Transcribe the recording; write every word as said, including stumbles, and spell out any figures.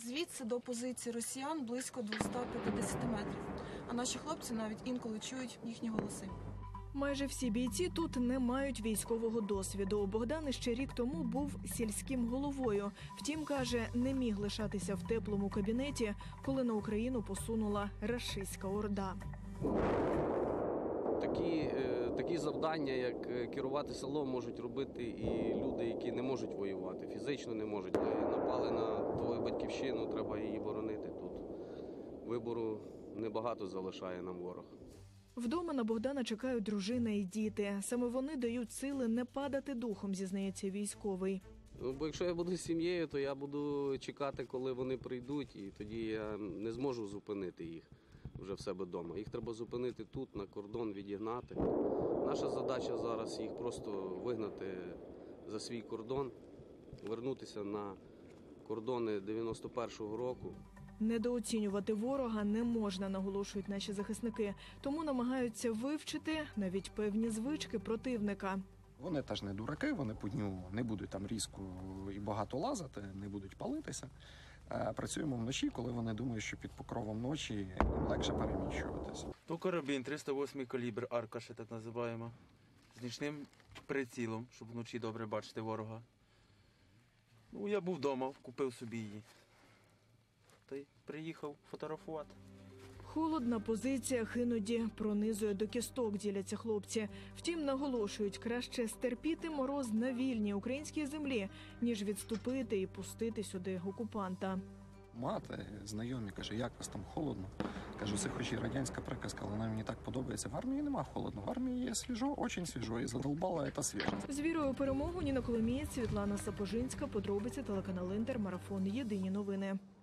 Звідси до позиції росіян близько двісті п'ятдесят метрів. А наші хлопці навіть інколи чують їхні голоси. Майже всі бійці тут не мають військового досвіду. Богдан ще рік тому був сільським головою. Втім, каже, не міг лишатися в теплому кабінеті, коли на Україну посунула рашистська орда. Такі, такі завдання, як керувати селом, можуть робити і люди, які не можуть воювати, фізично не можуть. Напали на твою батьківщину, треба її боронити тут. Вибору небагато залишає нам ворог. Вдома на Богдана чекають дружина і діти. Саме вони дають сили не падати духом, зізнається військовий. Ну, бо якщо я буду з сім'єю, то я буду чекати, коли вони прийдуть, і тоді я не зможу зупинити їх вже в себе вдома. Їх треба зупинити тут, на кордон, відігнати. Наша задача зараз їх просто вигнати за свій кордон, вернутися на кордони дев'яносто першого року. Недооцінювати ворога не можна, наголошують наші захисники. Тому намагаються вивчити навіть певні звички противника. Вони теж не дураки, вони по дню не будуть там різко і багато лазити, не будуть палитися. Працюємо вночі, коли вони думають, що під покровом ночі їм легше переміщуватися. То карабін триста восьмий калібр, арка ще так називаємо, з нічним прицілом, щоб вночі добре бачити ворога. Ну, я був вдома, купив собі її. Та й приїхав фотографувати. Холод на позиціях іноді пронизує до кісток, діляться хлопці. Втім, наголошують, краще стерпіти мороз на вільній українській землі, ніж відступити і пустити сюди окупанта. Мати, знайомі, каже, як вас там холодно? Кажу, це хоч і радянська приказка, але вона мені так подобається. В армії нема холодно, в армії є свіжо, дуже свіжо, і задолбала це свіжо. З вірою у перемогу Ніна Коломієць, Світлана Сапожинська, подробиці, телеканал Інтер, марафон, єдині новини.